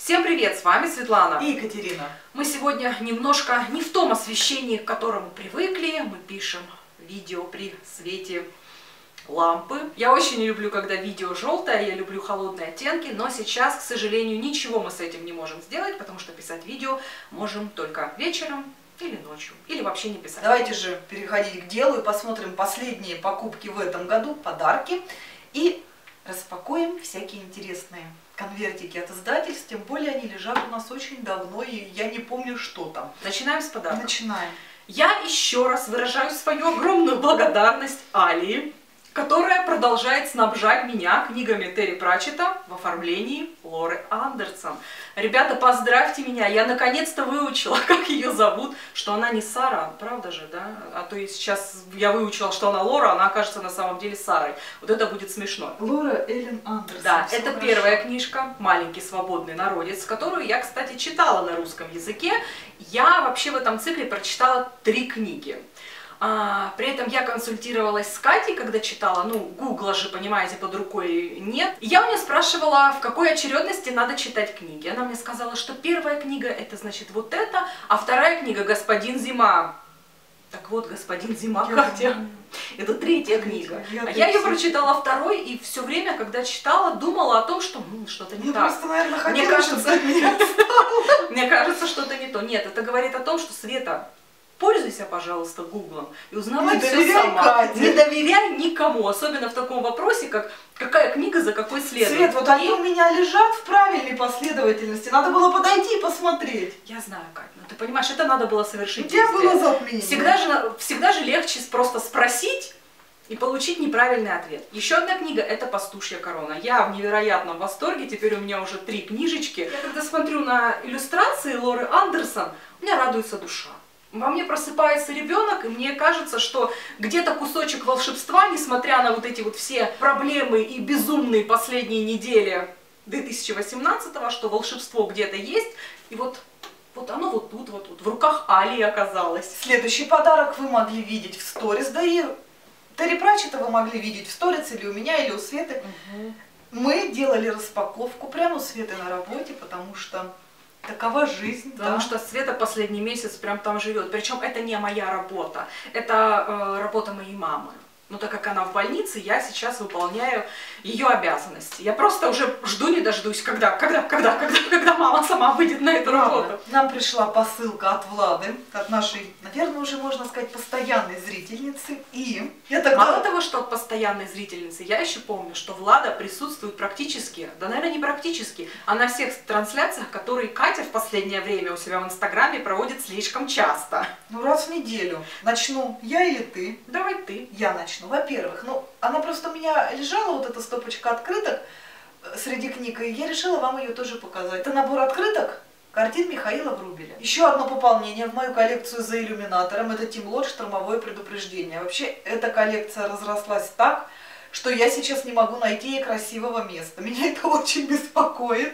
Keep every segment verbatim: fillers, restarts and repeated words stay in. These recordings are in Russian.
Всем привет, с вами Светлана и Екатерина. Мы сегодня немножко не в том освещении, к которому привыкли. Мы пишем видео при свете лампы. Я очень не люблю, когда видео желтое, я люблю холодные оттенки, но сейчас, к сожалению, ничего мы с этим не можем сделать, потому что писать видео можем только вечером или ночью, или вообще не писать. Давайте же переходить к делу и посмотрим последние покупки в этом году, подарки, и распакуем всякие интересные конвертики от издательств, тем более они лежат у нас очень давно, и я не помню, что там. Начинаем с подарка. Начинаем. Я еще раз выражаю свою огромную благодарность Алии, которая продолжает снабжать меня книгами Терри Пратчетта в оформлении Лоры Андерсон. Ребята, поздравьте меня, я наконец-то выучила, как ее зовут, что она не Сара, правда же, да? А то и сейчас я выучила, что она Лора, она окажется на самом деле Сарой. Вот это будет смешно. Лора Эллен Андерсон. Да, Все это хорошо. Первая книжка «Маленький свободный народец», которую я, кстати, читала на русском языке. Я вообще в этом цикле прочитала три книги. А, при этом я консультировалась с Катей, когда читала, ну, гугла же, понимаете, под рукой нет. И я у нее спрашивала, в какой очередности надо читать книги. Она мне сказала, что первая книга это значит вот это, а вторая книга «Господин Зима». Так вот, «Господин Зима», Я Катя, знаю. это третья книга. Я а я ее все... прочитала второй, и все время, когда читала, думала о том, что что-то не Я так. просто, наверное, хотела, Мне кажется, чтобы меня мне кажется, что-то не то. Нет, это говорит о том, что, Света, пользуйся, пожалуйста, гуглом и узнавай Не все доверяй сама. Кате. Не доверяй никому, особенно в таком вопросе, как какая книга за какой следует. Свет, вот они у меня лежат в правильной последовательности. Надо было подойти и посмотреть. Я знаю, Кать, но ты понимаешь, это надо было совершить. У тебя действие. было затмение. Всегда же, всегда же легче просто спросить и получить неправильный ответ. Еще одна книга – это «Пастушья корона». Я в невероятном восторге, теперь у меня уже три книжечки. Я когда смотрю на иллюстрации Лоры Андерсон, у меня радуется душа. Во мне просыпается ребенок, и мне кажется, что где-то кусочек волшебства, несмотря на вот эти вот все проблемы и безумные последние недели две тысячи восемнадцатого, что волшебство где-то есть, и вот, вот оно вот тут, вот тут, в руках Алии оказалось. Следующий подарок вы могли видеть в сторис, да и Терри Пратчетта вы могли видеть в сторис или у меня, или у Светы. Угу. Мы делали распаковку прямо у Светы на работе, потому что такова жизнь. Потому да. что Света последний месяц прям там живет. Причем это не моя работа, это э, работа моей мамы. Но так как она в больнице, я сейчас выполняю ее обязанности. Я просто уже жду не дождусь, когда, когда, когда, когда, когда мама сама выйдет на эту работу. Нам пришла посылка от Влады, от нашей, наверное, уже можно сказать, постоянной зрительницы. И я тогда... Мало того, что от постоянной зрительницы, я еще помню, что Влада присутствует практически, да, наверное, не практически, а на всех трансляциях, которые Катя в последнее время у себя в Инстаграме проводит слишком часто. Ну, раз в неделю. Начну я или ты? Давай ты. Я начну. Во-первых, ну, она просто у меня лежала, вот эта стопочка открыток среди книг, и я решила вам ее тоже показать. Это набор открыток картин Михаила Врубеля. Еще одно пополнение в мою коллекцию за иллюминатором. Это Тим Лодж «Штормовое предупреждение». Вообще, эта коллекция разрослась так, что я сейчас не могу найти ей красивого места. Меня это очень беспокоит,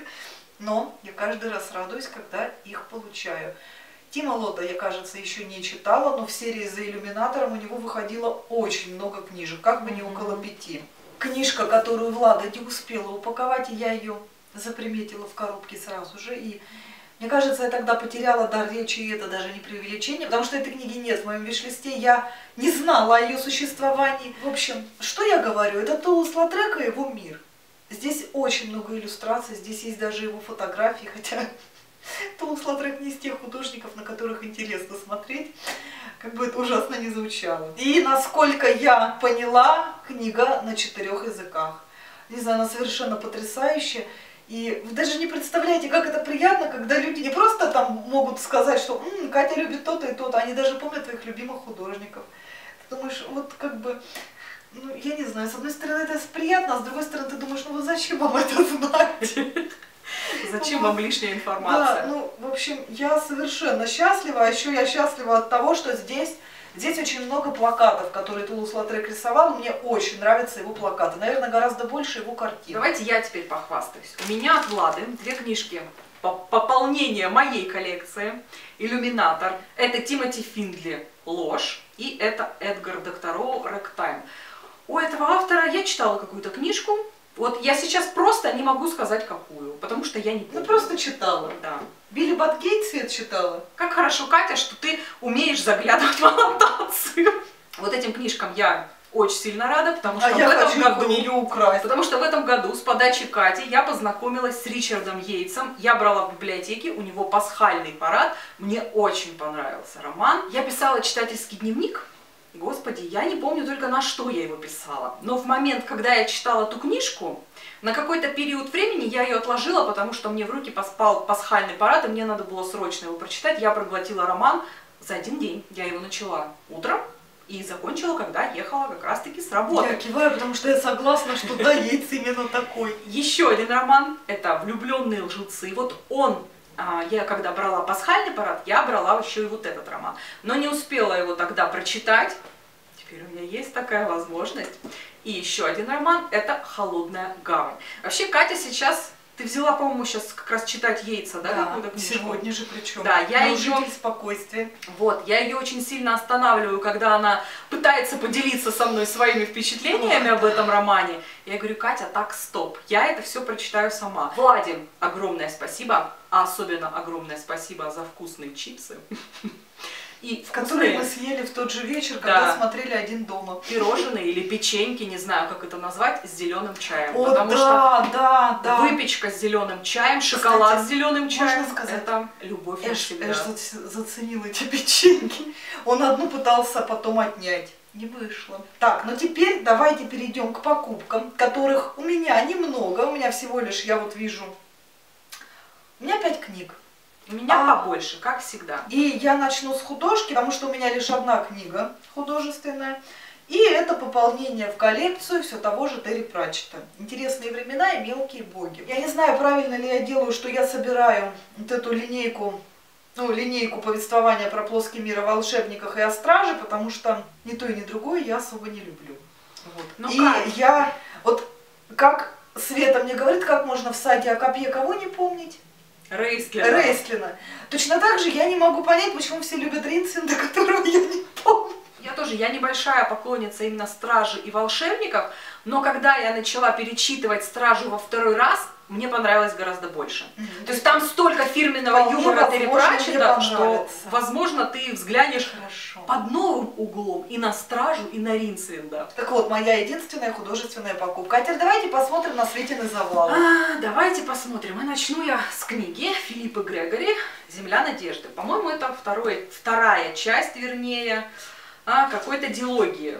но я каждый раз радуюсь, когда их получаю. Тима Лота я, кажется, еще не читала, но в серии «За иллюминатором» у него выходило очень много книжек, как бы не около пяти. Книжка, которую Влада не успела упаковать, и я ее заприметила в коробке сразу же. И мне кажется, я тогда потеряла дар речи, и это даже не преувеличение, потому что этой книги нет в моем виш-листе, я не знала о ее существовании. В общем, что я говорю, это Тулус Лотрек и его мир. Здесь очень много иллюстраций, здесь есть даже его фотографии, хотя... Тулус Лотрек не из тех художников, на которых интересно смотреть, как бы это ужасно не звучало. И, насколько я поняла, книга на четырех языках. Не знаю, она совершенно потрясающая. И вы даже не представляете, как это приятно, когда люди не просто там могут сказать, что М, Катя любит то-то и то-то, они даже помнят твоих любимых художников. Ты думаешь, вот как бы... Ну, я не знаю, с одной стороны это приятно, а с другой стороны ты думаешь, ну вот зачем вам это знать? Зачем вам лишняя информация? Да, ну, в общем, я совершенно счастлива, а еще я счастлива от того, что здесь, здесь очень много плакатов, которые Тулус Лотрек рисовал, мне очень нравятся его плакаты, наверное, гораздо больше его картин. Давайте я теперь похвастаюсь. У меня от Влады две книжки пополнение моей коллекции, «Иллюминатор». Это Тимоти Финдли «Ложь» и это Эдгар Доктороу «Рэктайм». У этого автора я читала какую-то книжку, Вот я сейчас просто не могу сказать какую, потому что я не помню. Ну просто читала. Да. Билли Батгейт свет читала. Как хорошо, Катя, что ты умеешь заглядывать в аннотацию. Вот этим книжкам я очень сильно рада, потому что а в я этом хочу году, фамилию украсть. потому что в этом году с подачи Кати я познакомилась с Ричардом Йейтсом. Я брала в библиотеке, у него «Пасхальный парад». Мне очень понравился роман. Я писала читательский дневник. Господи, я не помню только на что я его писала. Но в момент, когда я читала эту книжку, на какой-то период времени я ее отложила, потому что мне в руки поспал «Пасхальный парад», и мне надо было срочно его прочитать. Я проглотила роман за один день. Я его начала утром и закончила, когда ехала как раз-таки с работы. Я киваю, потому что я согласна, что да, Йейтс именно такой. Еще один роман – это «Влюбленные лжецы». Вот он, я когда брала «Пасхальный парад», я брала еще и вот этот роман. Но не успела его тогда прочитать. Теперь у меня есть такая возможность. И еще один роман – это «Холодная гавань». Вообще, Катя сейчас… Ты взяла, по-моему, сейчас как раз читать Йейтса, да? Да, сегодня же причем. Да, я ее… «Житель спокойствия». Вот, я ее очень сильно останавливаю, когда она пытается поделиться со мной своими впечатлениями об этом романе. Я говорю: Катя, так, стоп, я это все прочитаю сама. Владе огромное спасибо, а особенно огромное спасибо за вкусные чипсы. И которые мы съели в тот же вечер, когда да. смотрели «Один дома». Пирожные или печеньки, не знаю, как это назвать, с зеленым чаем. О, потому да, что да, да. выпечка с зеленым чаем, шоколад Кстати, с зеленым чаем, можно сказать, это любовь навсегда. Эш заценил эти печеньки. Он одну пытался потом отнять. Не вышло. Так, ну теперь давайте перейдем к покупкам, которых у меня немного. У меня всего лишь, я вот вижу, у меня пять книг. У меня а, побольше, как всегда. И я начну с художки, потому что у меня лишь одна книга художественная. И это пополнение в коллекцию все того же Терри Пратчетта. «Интересные времена» и «Мелкие боги». Я не знаю, правильно ли я делаю, что я собираю вот эту линейку, ну, линейку повествования про плоский мир о волшебниках и о страже, потому что ни то и ни другое я особо не люблю. Вот. Ну, и как? я, вот как Света мне говорит, как можно в «Саге о копье» кого не помнить? Рейстлина. Рейстлина. Точно так же я не могу понять, почему все любят Ринсвинда, которого я не помню. Я тоже, я небольшая поклонница именно «Стражи» и «Волшебников», но когда я начала перечитывать «Стражу» во второй раз, мне понравилось гораздо больше. Mm-hmm. То есть там столько фирменного Вполне юмора Терри Пратчетта, что, понравится. возможно, ты взглянешь Хорошо. под новым углом и на «Стражу», и на Ринсвинда. Так вот, моя единственная художественная покупка. А теперь давайте посмотрим на Светины завалы. А, давайте посмотрим. И начну я с книги Филиппа Грегори «Земля надежды». По-моему, это второй, вторая часть, вернее, а, какой-то дилогии.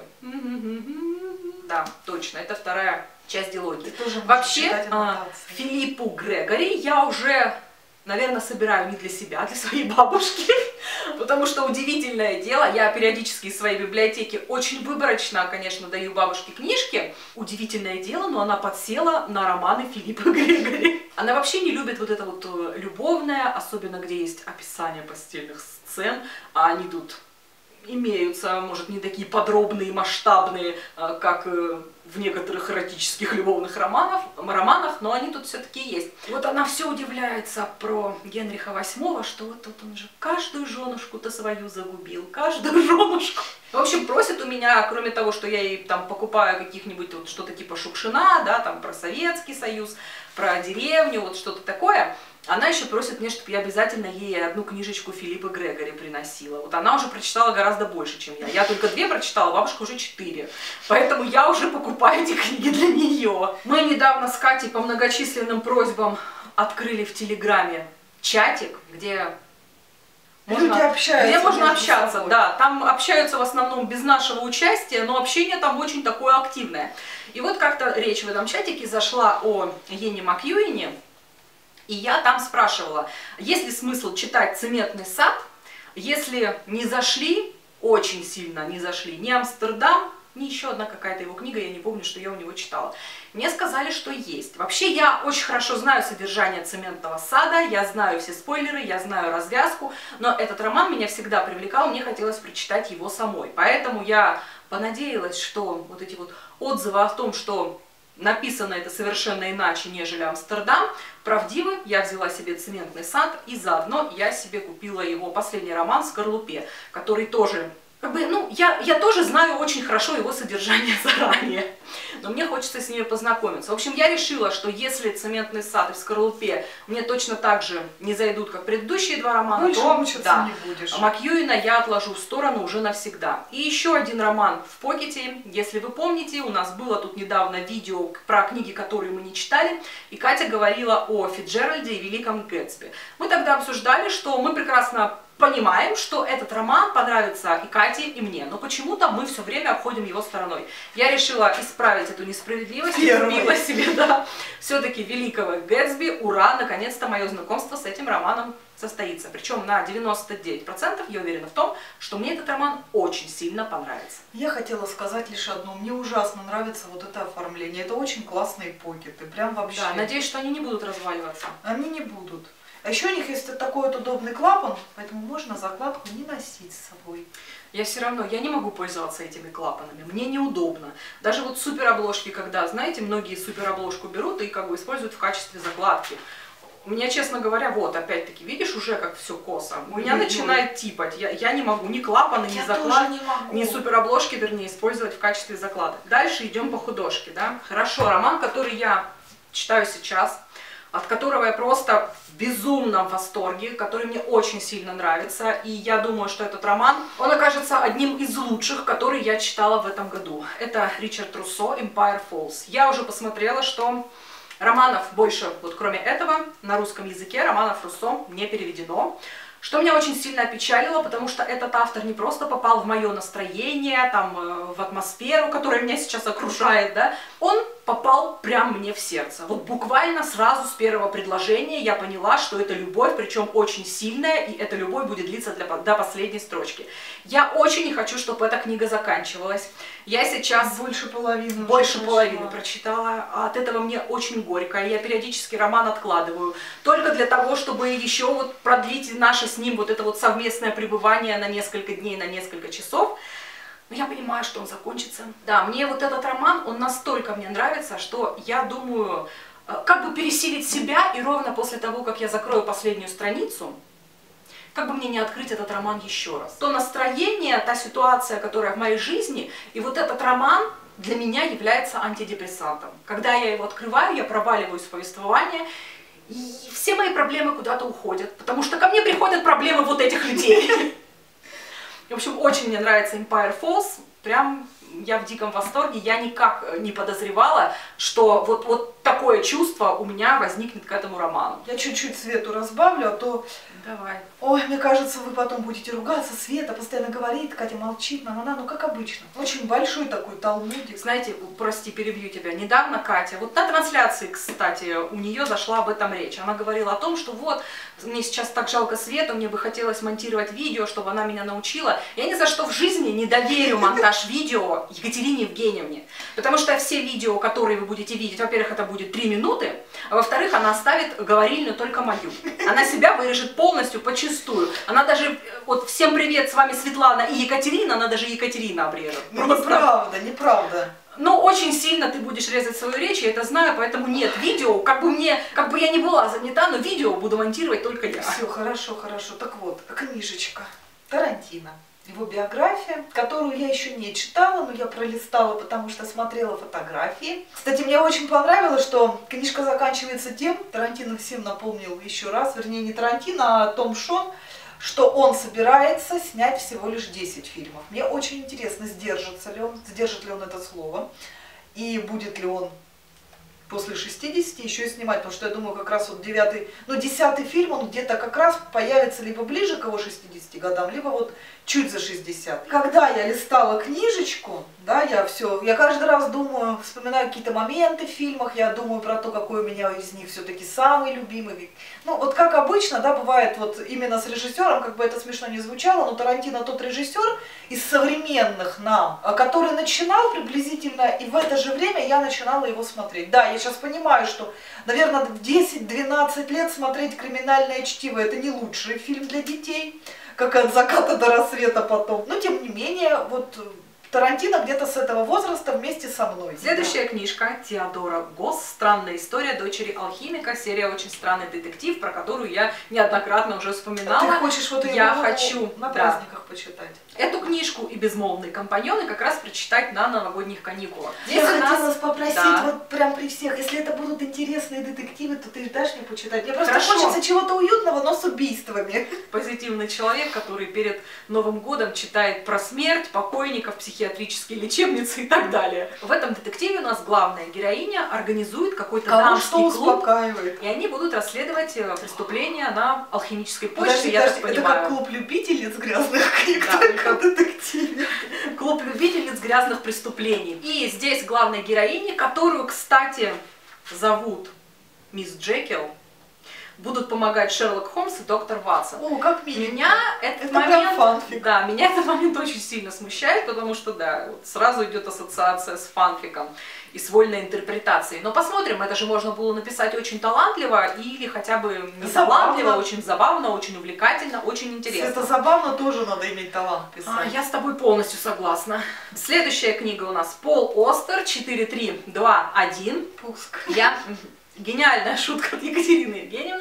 Да, точно, это вторая часть дилогии. Вообще, а, Филиппу Грегори я уже, наверное, собираю не для себя, а для своей бабушки. Потому что удивительное дело, я периодически из своей библиотеки очень выборочно, конечно, даю бабушке книжки. Удивительное дело, но она подсела на романы Филиппа Грегори. Она вообще не любит вот это вот любовное, особенно где есть описание постельных сцен, а они тут имеются, может, не такие подробные, масштабные, как в некоторых эротических любовных романах, романах, но они тут все-таки есть. Вот она все удивляется про Генриха восьмого, что вот тут он же каждую женушку-то свою загубил, каждую женушку. В общем, просит у меня, кроме того, что я ей там покупаю каких-нибудь вот что-то типа Шукшина, да, там про Советский Союз, про деревню, вот что-то такое, она еще просит мне, чтобы я обязательно ей одну книжечку Филиппа Грегори приносила. Вот она уже прочитала гораздо больше, чем я. Я только две прочитала, бабушка уже четыре. Поэтому я уже покупаю эти книги для нее. Мы недавно с Катей по многочисленным просьбам открыли в Телеграме чатик, где можно, люди общаются, где можно общаться. собой. Да, там общаются в основном без нашего участия, но общение там очень такое активное. И вот как-то речь в этом чатике зашла о Йене Макьюине. И я там спрашивала, есть ли смысл читать «Цементный сад», если не зашли, очень сильно не зашли, ни «Амстердам», ни еще одна какая-то его книга, я не помню, что я у него читала. Мне сказали, что есть. Вообще я очень хорошо знаю содержание «Цементного сада», я знаю все спойлеры, я знаю развязку, но этот роман меня всегда привлекал, мне хотелось прочитать его самой. Поэтому я понадеялась, что вот эти вот отзывы о том, что написано это совершенно иначе, нежели «Амстердам», правдивы. Я взяла себе «Цементный сад», и заодно я себе купила его последний роман «Скорлупе», который тоже Как бы, ну, я, я тоже знаю очень хорошо его содержание заранее, но мне хочется с ними познакомиться. В общем, я решила, что если «Цементный сад» и «В скорлупе» мне точно так же не зайдут, как предыдущие два романа, больше то мучиться да, не будешь. Макьюина я отложу в сторону уже навсегда. И еще один роман в покете. Если вы помните, у нас было тут недавно видео про книги, которые мы не читали, и Катя говорила о Фицджеральде и Великом Гэтсби. Мы тогда обсуждали, что мы прекрасно понимаем, что этот роман понравится и Кате, и мне, но почему-то мы все время обходим его стороной. Я решила исправить эту несправедливость и купила себе, да, все-таки Великого Гэтсби. Ура, наконец-то мое знакомство с этим романом состоится. Причем на девяносто девять процентов я уверена в том, что мне этот роман очень сильно понравится. Я хотела сказать лишь одно. Мне ужасно нравится вот это оформление. Это очень классные покеты. Прям вообще. Да, надеюсь, что они не будут разваливаться. Они не будут. А еще у них есть такой вот удобный клапан, поэтому можно закладку не носить с собой. Я все равно, я не могу пользоваться этими клапанами, мне неудобно. Даже вот суперобложки, когда, знаете, многие суперобложку берут и как бы используют в качестве закладки. У меня, честно говоря, вот, опять-таки, видишь уже, как все косо. У меня начинает типать. Я, я не могу ни клапаны, ни закладки, ни суперобложки, вернее, использовать в качестве закладок. Дальше идем по художке, да. Хорошо, роман, который я читаю сейчас, от которого я просто в безумном восторге, который мне очень сильно нравится. И я думаю, что этот роман, он окажется одним из лучших, который я читала в этом году. Это Ричард Руссо «Empire Falls». Я уже посмотрела, что романов больше, вот кроме этого, на русском языке романов Руссо не переведено. Что меня очень сильно опечалило, потому что этот автор не просто попал в мое настроение, там, в атмосферу, которая меня сейчас окружает, да, он попал прям мне в сердце. Вот буквально сразу с первого предложения я поняла, что это любовь, причем очень сильная, и эта любовь будет длиться для, до последней строчки. Я очень не хочу, чтобы эта книга заканчивалась. Я сейчас больше половины, больше половины прочитала, а от этого мне очень горько. Я периодически роман откладываю, только для того, чтобы еще вот продлить наше с ним вот это вот совместное пребывание на несколько дней, на несколько часов. Но я понимаю, что он закончится. Да, мне вот этот роман, он настолько мне нравится, что я думаю, как бы пересилить себя, и ровно после того, как я закрою последнюю страницу, как бы мне не открыть этот роман еще раз. То настроение, та ситуация, которая в моей жизни, и вот этот роман для меня является антидепрессантом. Когда я его открываю, я проваливаюсь в повествование, и все мои проблемы куда-то уходят, потому что ко мне приходят проблемы вот этих людей. В общем, очень мне нравится Empire Falls, прям я в диком восторге, я никак не подозревала, что вот, вот такое чувство у меня возникнет к этому роману. Я чуть-чуть Свету разбавлю, а то... Давай. Ой, мне кажется, вы потом будете ругаться, Света постоянно говорит, Катя молчит, на-на-на, ну как обычно. Очень большой такой талмудик. Знаете, прости, перебью тебя, недавно Катя, вот на трансляции, кстати, у нее зашла об этом речь. Она говорила о том, что вот, мне сейчас так жалко Свету, мне бы хотелось монтировать видео, чтобы она меня научила. Я ни за что в жизни не доверю монтаж видео Екатерине Евгеньевне, потому что все видео, которые вы будете видеть, во-первых, это будет три минуты, а во-вторых, она оставит говорильную только мою. Она себя вырежет полностью, почистую. Она даже, вот всем привет, с вами Светлана и Екатерина, она даже Екатерина обрежет. Ну, неправда, неправда. Но очень сильно ты будешь резать свою речь, я это знаю, поэтому нет видео, как бы мне, как бы я не была занята, но видео буду монтировать только я. Все, хорошо, хорошо. Так вот, книжечка Тарантино. Его биография, которую я еще не читала, но я пролистала, потому что смотрела фотографии. Кстати, мне очень понравилось, что книжка заканчивается тем, Тарантино всем напомнил еще раз, вернее не Тарантино, а Том Шон, что он собирается снять всего лишь десять фильмов. Мне очень интересно, сдержится ли он, сдержит ли он это слово, и будет ли он после шестидесяти еще и снимать, потому что я думаю, как раз вот девятый, ну десятый фильм, он где-то как раз появится либо ближе к его шестидесяти годам, либо вот чуть за шестьдесят. Когда я листала книжечку, да, я все, я каждый раз думаю, вспоминаю какие-то моменты в фильмах, я думаю про то, какой у меня из них все-таки самый любимый. Ну вот как обычно, да, бывает вот именно с режиссером, как бы это смешно не звучало, но Тарантино тот режиссер из современных нам, который начинал приблизительно, и в это же время я начинала его смотреть. Да, я сейчас понимаю, что, наверное, в десять-двенадцать лет смотреть «Криминальное чтиво» это не лучший фильм для детей, как «От заката до рассвета» потом. Но тем не менее, вот Тарантино где-то с этого возраста вместе со мной. Следующая да. книжка Теодора Госс «Странная история дочери алхимика». Серия «Очень странный детектив», про которую я неоднократно уже вспоминала. Ты хочешь вот ее я на, хочу, на да. праздниках почитать. Эту книжку и «Безмолвные компаньоны» как раз прочитать на новогодних каникулах. Здесь я хотела нас попросить, да. вот прям при всех, если это будут интересные детективы, то ты дашь мне почитать. Мне просто Хорошо. хочется чего-то уютного, но с убийствами. Позитивный человек, который перед Новым годом читает про смерть, покойников, психиатрические лечебницы и так далее. В этом детективе у нас главная героиня организует какой-то дамский что клуб, успокаивает. и они будут расследовать преступления на алхимической почте, Подожди, я подожди, так это понимаю. как клуб любительниц грязных книг, Да, только это- в детективе. Клуб любительниц грязных преступлений. И здесь главная героиня, которую, кстати, зовут мисс Джекил, будут помогать Шерлок Холмс и доктор Ватсон. О, как мило. Меня этот Это прям момент, фанфик. да, меня этот момент очень сильно смущает, потому что, да, вот сразу идет ассоциация с фанфиком и с вольной интерпретацией. Но посмотрим, это же можно было написать очень талантливо или хотя бы не Забавно. талантливо, очень забавно, очень увлекательно, очень интересно. Это забавно, тоже надо иметь талант писать. А, я с тобой полностью согласна. Следующая книга у нас Пол Остер, четыре три два один. Пуск. Я... Гениальная шутка от Екатерины Евгеньевны.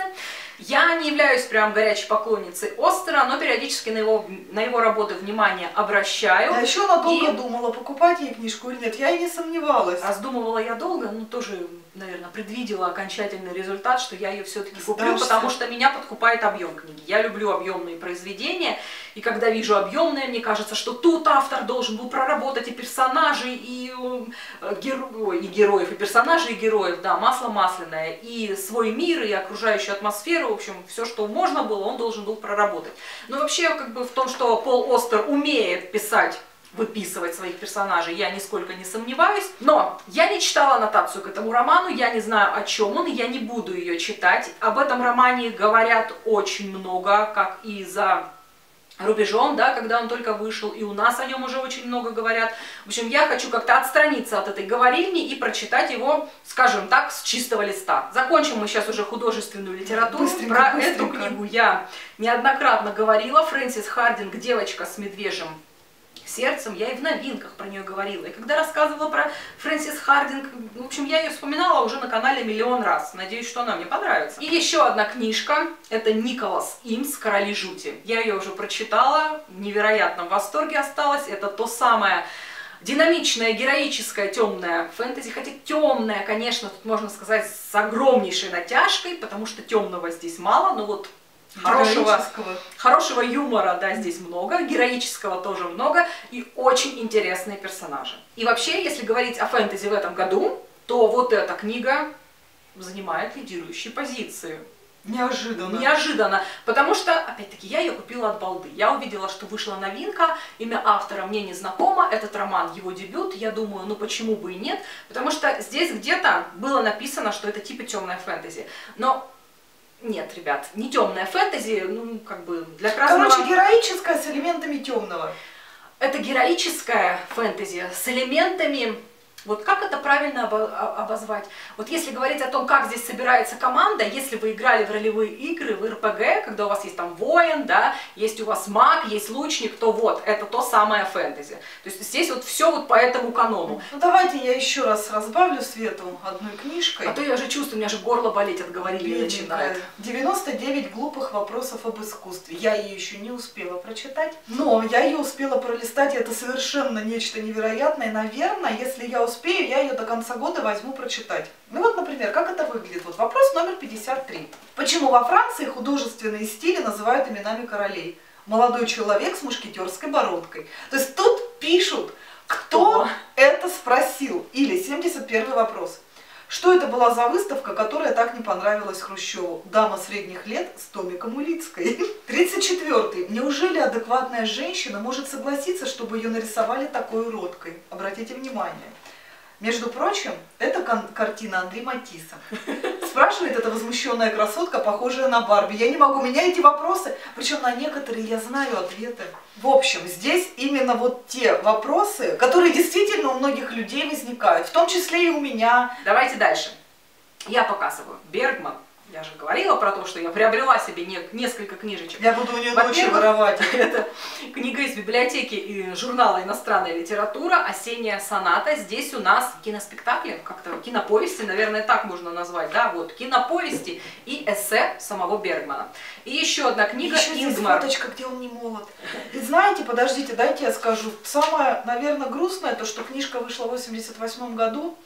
Я не являюсь прям горячей поклонницей Остера, но периодически на его, на его работы внимание обращаю. Я еще надолго И- думала, покупать ей книжку или нет. Я и не сомневалась. Раздумывала я долго, но тоже, наверное, предвидела окончательный результат, что я ее все-таки куплю, Сдашься. потому что меня подкупает объем книги. Я люблю объемные произведения, и когда вижу объемные, мне кажется, что тут автор должен был проработать и персонажей, и, э, геро... и героев, и персонажей, и героев, да, масло масляное, и свой мир, и окружающую атмосферу, в общем, все, что можно было, он должен был проработать. Но вообще, как бы в том, что Пол Остер умеет писать, выписывать своих персонажей, я нисколько не сомневаюсь. Но я не читала аннотацию к этому роману, я не знаю, о чем он, и я не буду ее читать. Об этом романе говорят очень много, как и за рубежом, да, когда он только вышел, и у нас о нем уже очень много говорят. В общем, я хочу как-то отстраниться от этой говорильни и прочитать его, скажем так, с чистого листа. Закончим мы сейчас уже художественную литературу. Быстренько, Про быстренько. эту книгу я неоднократно говорила. Фрэнсис Хардинг «Девочка с медвежьим сердцем», я и в новинках про нее говорила. И когда рассказывала про Фрэнсис Хардинг, в общем, я ее вспоминала уже на канале миллион раз. Надеюсь, что она мне понравится. И еще одна книжка, это Николас Имс «Короли жути». Я ее уже прочитала, в невероятном восторге осталась. Это то самое динамичное, героическое, темное фэнтези. Хотя темное, конечно, тут можно сказать с огромнейшей натяжкой, потому что темного здесь мало, но вот Хорошего, Героического. хорошего юмора, да, здесь много, героического тоже много, и очень интересные персонажи. И вообще, если говорить о фэнтези в этом году, то вот эта книга занимает лидирующие позиции. Неожиданно. Неожиданно, потому что, опять-таки, я ее купила от балды. Я увидела, что вышла новинка, имя автора мне не знакомо, этот роман, его дебют, я думаю, ну почему бы и нет, потому что здесь где-то было написано, что это типа темная фэнтези, но... Нет, ребят, не темная фэнтези, ну, как бы, для красного... Короче, героическое с элементами темного. Это героическая фэнтези с элементами... Вот как это правильно обо- обозвать? Вот если говорить о том, как здесь собирается команда, если вы играли в ролевые игры, в эр пэ гэ, когда у вас есть там воин, да, есть у вас маг, есть лучник, то вот, это то самое фэнтези. То есть здесь вот все вот по этому канону. Ну давайте я еще раз разбавлю Свету одной книжкой. А то я уже чувствую, у меня же горло болеть от говорили начинает. девяносто девять глупых вопросов об искусстве. Я ее еще не успела прочитать, но я ее успела пролистать, и это совершенно нечто невероятное. Наверное, если я успею, я ее до конца года возьму прочитать. Ну вот, например, как это выглядит? Вот вопрос номер пятьдесят три. Почему во Франции художественные стили называют именами королей? Молодой человек с мушкетерской бородкой. То есть тут пишут, кто, кто это спросил. Или семьдесят первый вопрос. Что это была за выставка, которая так не понравилась Хрущеву? Дама средних лет с Томиком Улицкой. тридцать четвёртый. Неужели адекватная женщина может согласиться, чтобы ее нарисовали такой уродкой? Обратите внимание. Между прочим, это картина Андре Матисса. Спрашивает эта возмущенная красотка, похожая на Барби. Я не могу, меня эти вопросы, причем на некоторые я знаю ответы. В общем, здесь именно вот те вопросы, которые действительно у многих людей возникают, в том числе и у меня. Давайте дальше. Я показываю. Бергман. Я же говорила про то, что я приобрела себе не, несколько книжечек. Я буду у нее ночью воровать. Это книга из библиотеки и журнала «Иностранная литература», «Осенняя соната». Здесь у нас киноспектакли, как-то киноповести, наверное, так можно назвать, да, вот, киноповести и эссе самого Бергмана. И еще одна книга еще «Ингмар». Здесь фоточка, где он не молод. И знаете, подождите, дайте я скажу. Самое, наверное, грустное, то, что книжка вышла в восемьдесят восьмом году.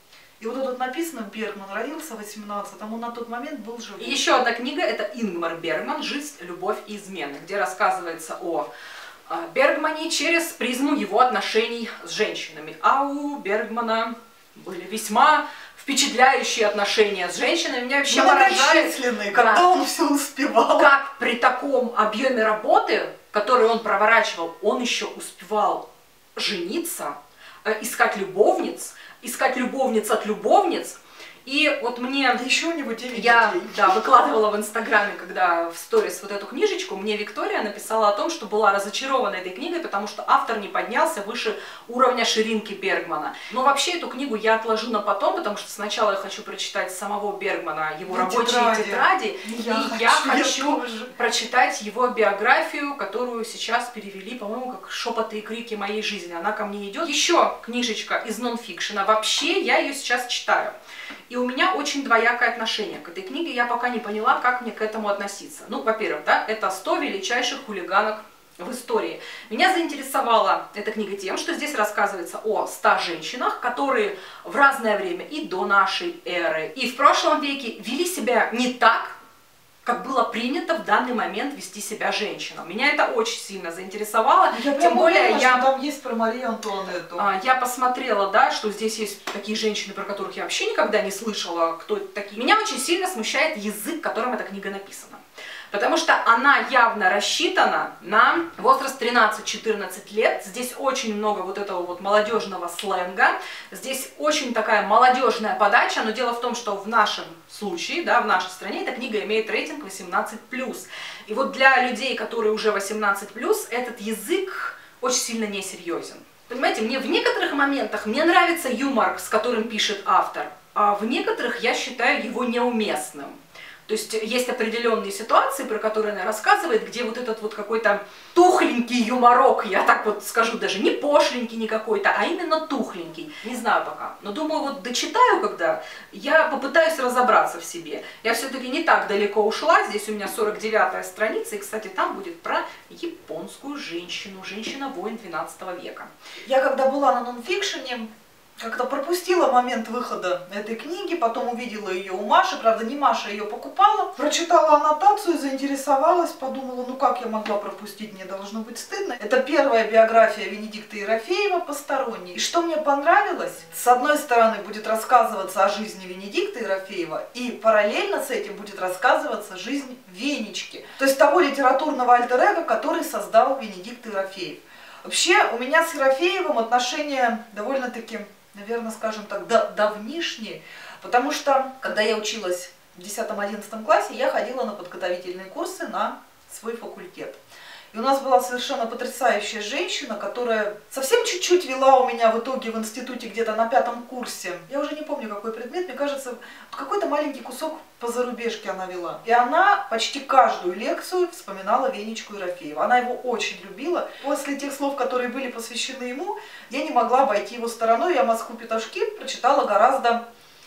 И вот тут написано, Бергман родился в восемнадцатом, он на тот момент был жив. И еще одна книга, это Ингмар Бергман «Жизнь, любовь и измены», где рассказывается о Бергмане через призму его отношений с женщинами. А у Бергмана были весьма впечатляющие отношения с женщинами. Меня вообще поражает, когда да, он все успевал. Как при таком объеме работы, который он проворачивал, он еще успевал жениться, искать любовниц, искать любовниц от любовниц. И вот мне... Еще у него девять Я детей. Да, выкладывала в Инстаграме, когда в сторис вот эту книжечку, мне Виктория написала о том, что была разочарована этой книгой, потому что автор не поднялся выше уровня ширинки Бергмана. Но вообще эту книгу я отложу на потом, потому что сначала я хочу прочитать самого Бергмана, его на рабочие тетради. тетради, я и хочу, я хочу я прочитать его биографию, которую сейчас перевели, по-моему, как «Шепоты и крики моей жизни». Она ко мне идет. Еще книжечка из нонфикшена. Вообще я ее сейчас читаю. И у меня очень двоякое отношение к этой книге. Я пока не поняла, как мне к этому относиться. Ну, во-первых, да, это сто величайших хулиганок в истории. Меня заинтересовала эта книга тем, что здесь рассказывается о ста женщинах, которые в разное время и до нашей эры, и в прошлом веке вели себя не так, как было принято в данный момент вести себя женщинам. Меня это очень сильно заинтересовало. Я Тем более уверена, я... что там есть про Марию Антуанетту. Я посмотрела, да, что здесь есть такие женщины, про которых я вообще никогда не слышала, кто это такие. Меня очень сильно смущает язык, которым эта книга написана. Потому что она явно рассчитана на возраст тринадцать-четырнадцать лет. Здесь очень много вот этого вот молодежного сленга. Здесь очень такая молодежная подача. Но дело в том, что в нашем случае, да, в нашей стране, эта книга имеет рейтинг восемнадцать плюс. И вот для людей, которые уже восемнадцать плюс, этот язык очень сильно несерьезен. Понимаете, мне в некоторых моментах мне нравится юмор, с которым пишет автор, а в некоторых я считаю его неуместным. То есть есть определенные ситуации, про которые она рассказывает, где вот этот вот какой-то тухленький юморок, я так вот скажу, даже не пошленький не какой-то, а именно тухленький. Не знаю пока, но думаю, вот дочитаю, когда я попытаюсь разобраться в себе. Я все-таки не так далеко ушла, здесь у меня сорок девятая страница, и, кстати, там будет про японскую женщину, женщина-воин двенадцатого века. Я когда была на нонфикшене, как-то пропустила момент выхода этой книги, потом увидела ее у Маши, правда не Маша ее покупала, прочитала аннотацию, заинтересовалась, подумала, ну как я могла пропустить, мне должно быть стыдно. Это первая биография Венедикта Ерофеева «Посторонний». И что мне понравилось, с одной стороны будет рассказываться о жизни Венедикта Ерофеева, и параллельно с этим будет рассказываться жизнь Венечки, то есть того литературного альтер-эго, который создал Венедикт Ерофеев. Вообще у меня с Ерофеевым отношения довольно-таки, наверное, скажем так, давнишние, потому что, когда я училась в десятом-одиннадцатом классе, я ходила на подготовительные курсы на свой факультет. И у нас была совершенно потрясающая женщина, которая совсем чуть-чуть вела у меня в итоге в институте где-то на пятом курсе. Я уже не помню, какой предмет, мне кажется, какой-то маленький кусок по зарубежке она вела. И она почти каждую лекцию вспоминала Венечку Ерофеева. Она его очень любила. После тех слов, которые были посвящены ему, я не могла обойти его стороной. Я «Москву-петушки» прочитала гораздо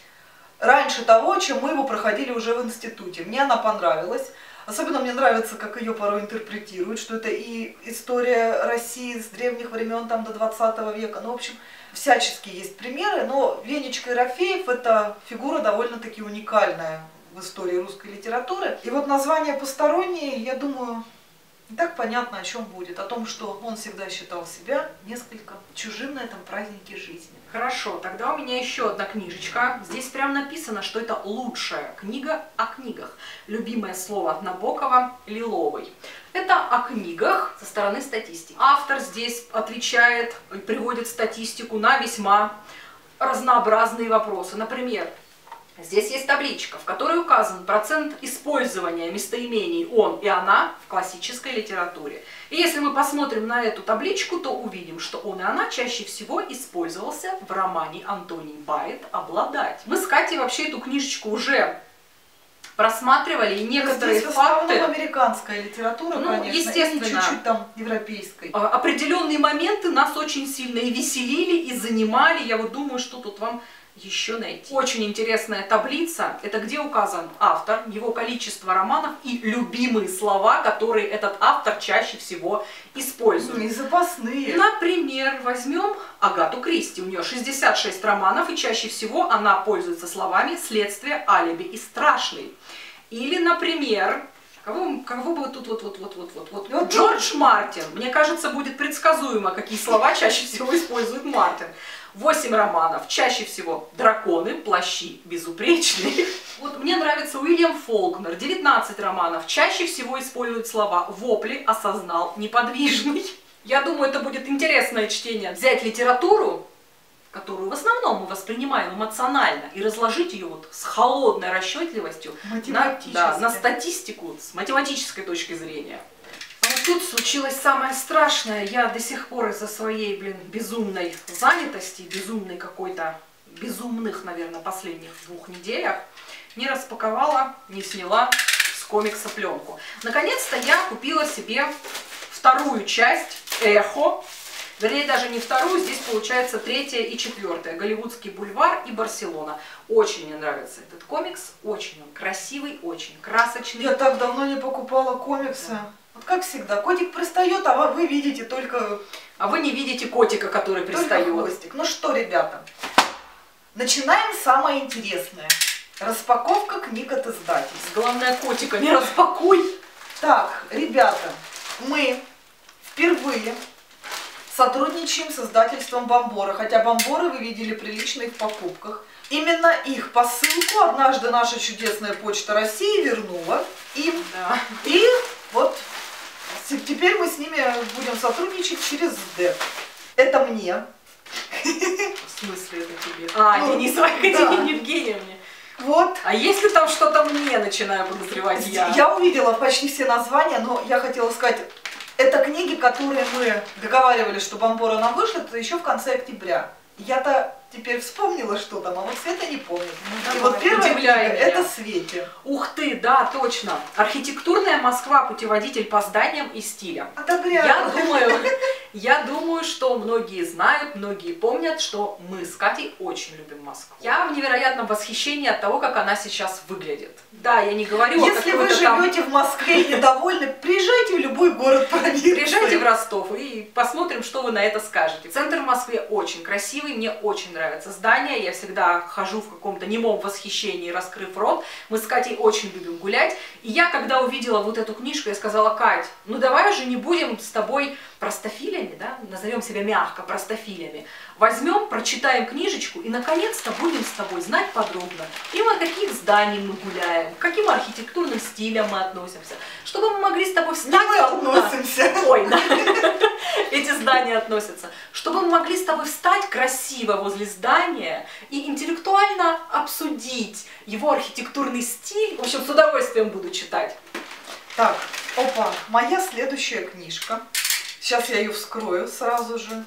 раньше того, чем мы его проходили уже в институте. Мне она понравилась. Особенно мне нравится, как ее порой интерпретируют, что это и история России с древних времен там, до двадцатого века. Ну, в общем, всяческие есть примеры, но Венечка Ерофеев – это фигура довольно-таки уникальная в истории русской литературы. И вот название «Посторонний», я думаю, не так понятно, о чем будет. О том, что он всегда считал себя несколько чужим на этом празднике жизни. Хорошо, тогда у меня еще одна книжечка. Здесь прям написано, что это лучшая книга о книгах. Любимое слово Набокова – Лиловой. Это о книгах со стороны статистики. Автор здесь отвечает, приводит статистику на весьма разнообразные вопросы. Например, здесь есть табличка, в которой указан процент использования местоимений «он» и «она» в классической литературе. И если мы посмотрим на эту табличку, то увидим, что «он» и «она» чаще всего использовался в романе Антоний Байет «Обладать». Мы с Катей вообще эту книжечку уже просматривали, и некоторые здесь факты... в основном американская литература, ну, конечно, естественно, и чуть-чуть там европейской. Определенные моменты нас очень сильно и веселили, и занимали. Я вот думаю, что тут вам еще найти. Очень интересная таблица. Это где указан автор, его количество романов и любимые слова, которые этот автор чаще всего использует. И запасные. Например, возьмем Агату Кристи. У нее шестьдесят шесть романов, и чаще всего она пользуется словами «следствие», «алиби» и «страшный». Или, например, кого, кого бы тут вот вот вот вот вот вот вот Джордж Мартин. Мне кажется, будет предсказуемо, какие слова чаще всего использует Мартин. Восемь романов. Чаще всего драконы, плащи безупречные. Вот мне нравится Уильям Фолкнер. девятнадцать романов. Чаще всего использует слова вопли, осознал, неподвижный. Я думаю, это будет интересное чтение. Взять литературу, которую в основном мы воспринимаем эмоционально, и разложить ее вот с холодной расчетливостью на, да, на статистику с математической точки зрения. А вот тут случилось самое страшное. Я до сих пор из-за своей, блин, безумной занятости, безумной какой-то, безумных, наверное, последних двух неделях не распаковала, не сняла с комикса пленку. Наконец-то я купила себе вторую часть «Эхо». Вернее, даже не вторую, здесь получается третья и четвертая. «Голливудский бульвар» и «Барселона». Очень мне нравится этот комикс, очень он красивый, очень красочный. Я так давно не покупала комиксы. Да. Вот как всегда, котик пристает, а вы видите только... А вы не видите котика, который пристает. Хвостик. Ну что, ребята, начинаем самое интересное. Распаковка книг от издательств. Главное, котика не распакуй. Так, ребята, мы впервые сотрудничаем с издательством Бомбора, хотя Бомборы вы видели приличные в покупках. Именно их посылку однажды наша чудесная Почта России вернула им. Да. И вот теперь мы с ними будем сотрудничать через СДЭК. Это мне. В смысле это тебе? А, ну, Денисовой Екатерине Евгеньевне. Вот. А если там что-то мне, начинаю подозревать я? Я увидела почти все названия, но я хотела сказать... Это книги, которые мы договаривались, что Бомбора нам вышлет, это еще в конце октября. Я-то теперь вспомнила, что там, а вот Света не помнит. Ну, и вот первая книга – это меня. Свете. Ух ты, да, точно. «Архитектурная Москва. Путеводитель по зданиям и стилям». Одобряю. Я думаю, я думаю, что многие знают, многие помнят, что мы с Катей очень любим Москву. Я в невероятном восхищении от того, как она сейчас выглядит. Да, я не говорю... Если вы живете там... в Москве и недовольны, приезжайте в любой город проверить. Приезжайте в Ростов и посмотрим, что вы на это скажете. Центр в Москве очень красивый, мне очень нравится здание. Я всегда хожу в каком-то немом восхищении, раскрыв рот. Мы с Катей очень любим гулять. И я, когда увидела вот эту книжку, я сказала: Кать, ну давай же не будем с тобой простофилями, да, назовем себя мягко простофилями. Возьмем, прочитаем книжечку и наконец-то будем с тобой знать подробно, мимо каких зданий мы гуляем, к каким архитектурным стилям мы относимся, чтобы мы могли с тобой встать... Мы относимся. Ой, да. Эти здания относятся. Чтобы мы могли с тобой встать красиво возле здания и интеллектуально обсудить его архитектурный стиль. В общем, с удовольствием буду читать. Так, опа, моя следующая книжка. Сейчас я ее вскрою сразу же.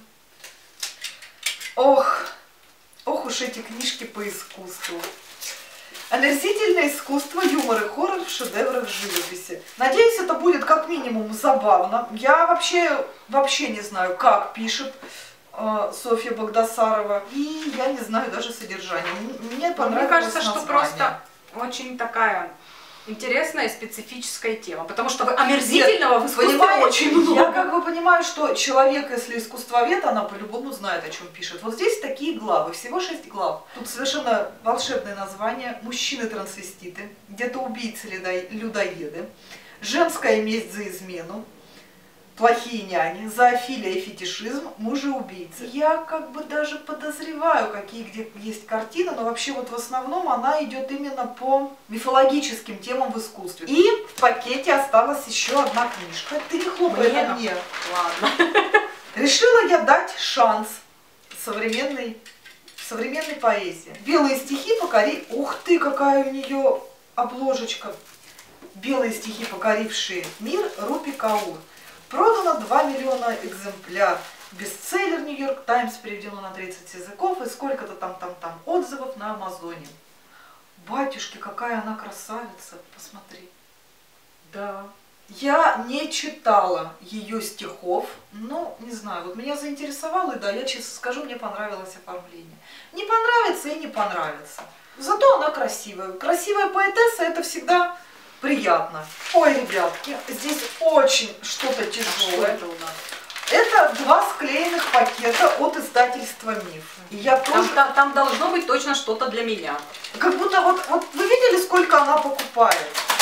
Ох, ох уж эти книжки по искусству. Омерзительное искусство, юмор и хоррор в шедеврах живописи. Надеюсь, это будет как минимум забавно. Я вообще, вообще не знаю, как пишет э, Софья Багдасарова. И я не знаю даже содержания. Мне понравилось. Мне кажется, название. что просто очень такая... интересная специфическая тема, потому что омерзительного в искусстве очень много. Я как бы понимаю, что человек, если искусствовед, она по-любому знает, о чем пишет. Вот здесь такие главы, всего шесть глав. Тут совершенно волшебное название: «Мужчины-трансвеститы», «Где-то убийцы-людоеды», «Женская месть за измену», «Плохие няни», «Зоофилия и фетишизм», «Мужи-убийцы». Я как бы даже подозреваю, какие где есть картины, но вообще вот в основном она идет именно по мифологическим темам в искусстве. И в пакете осталась еще одна книжка. Ты не хлопай на мне. Ладно. Решила я дать шанс современной, современной поэзии. «Белые стихи покори». Ух ты, какая у нее обложечка. «Белые стихи, покорившие мир», Рупи Каур. Продано два миллиона экземпляр. Бестселлер Нью-Йорк Таймс, переведено на тридцать языков, и сколько-то там, там, там отзывов на Амазоне. Батюшки, какая она красавица, посмотри. Да. Я не читала ее стихов, но не знаю, вот меня заинтересовало, и да, я честно скажу, мне понравилось оформление. Не понравится и не понравится. Зато она красивая. Красивая поэтесса — это всегда приятно. Ой, ребятки, здесь очень что-то тяжелое. Что это у нас? Это два склеенных пакета от издательства «Миф». И я тоже... там, там, там должно быть точно что-то для меня. Как будто вот, вот вы видели, сколько она покупает?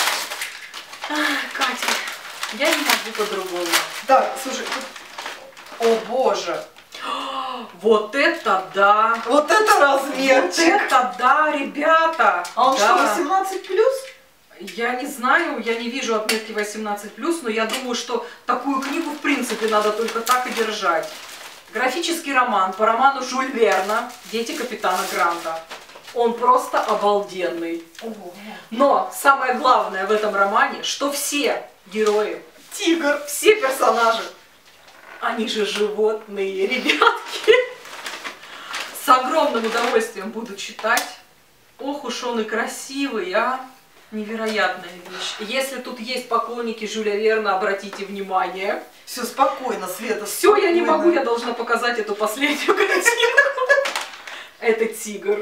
Ах, Катя, я не могу по-другому. Да, слушай, о боже. Вот это да! Вот это размерчик! Вот это да, ребята! А он да. что, восемнадцать плюс? Я не знаю, я не вижу отметки восемнадцать плюс, но я думаю, что такую книгу в принципе надо только так и держать. Графический роман по роману Жюль Верна «Дети капитана Гранта». Он просто обалденный. Ого. Но самое главное в этом романе, что все герои, Тигр, все персонажи, они же животные, ребятки. С огромным удовольствием буду читать. Ох уж он и красивый, а! Невероятная вещь. Если тут есть поклонники Жюля Верна, обратите внимание. Все спокойно, Света. Все, я не спокойно. могу, я должна показать эту последнюю картину. Это тигр.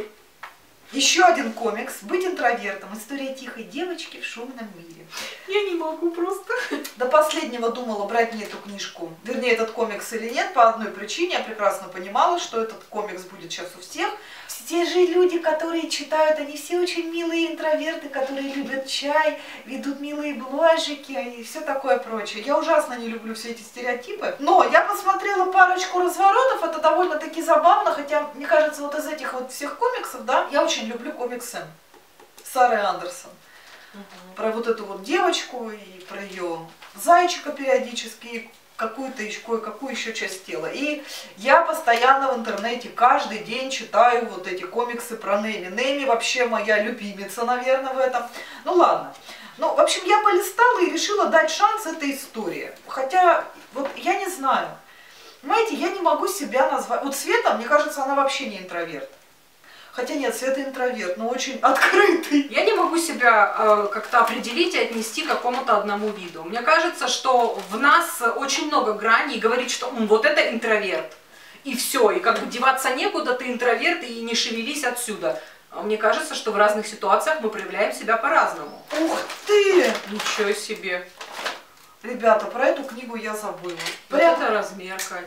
Еще один комикс «Быть интровертом. История тихой девочки в шумном мире». Я не могу просто. До последнего думала, брать мне эту книжку, вернее, этот комикс или нет, по одной причине. Я прекрасно понимала, что этот комикс будет сейчас у всех. Все же люди, которые читают, они все очень милые интроверты, которые любят чай, ведут милые бложики и все такое прочее. Я ужасно не люблю все эти стереотипы. Но я посмотрела парочку разворотов, это довольно-таки забавно, хотя, мне кажется, вот из этих вот всех комиксов, да, я очень люблю комиксы Сары Андерсон. Угу. Про вот эту вот девочку и про ее зайчика периодически, и какую-то еще, кое-какую еще часть тела. И я постоянно в интернете каждый день читаю вот эти комиксы про Неми. Неми вообще моя любимица, наверное, в этом. Ну ладно. Ну, в общем, я полистала и решила дать шанс этой истории. Хотя, вот я не знаю. Понимаете, я не могу себя назвать... Вот Света, мне кажется, она вообще не интроверт. Хотя нет, Света интроверт, но очень открытый. Я не могу себя э, как-то определить и отнести к какому-то одному виду. Мне кажется, что в нас очень много граней, и говорить, что М, вот это интроверт. И все, и как бы деваться некуда, ты интроверт, и не шевелись отсюда. А мне кажется, что в разных ситуациях мы проявляем себя по-разному. Ух ты! Ничего себе. Ребята, про эту книгу я забыла. Вот Прям... это размер, Кать.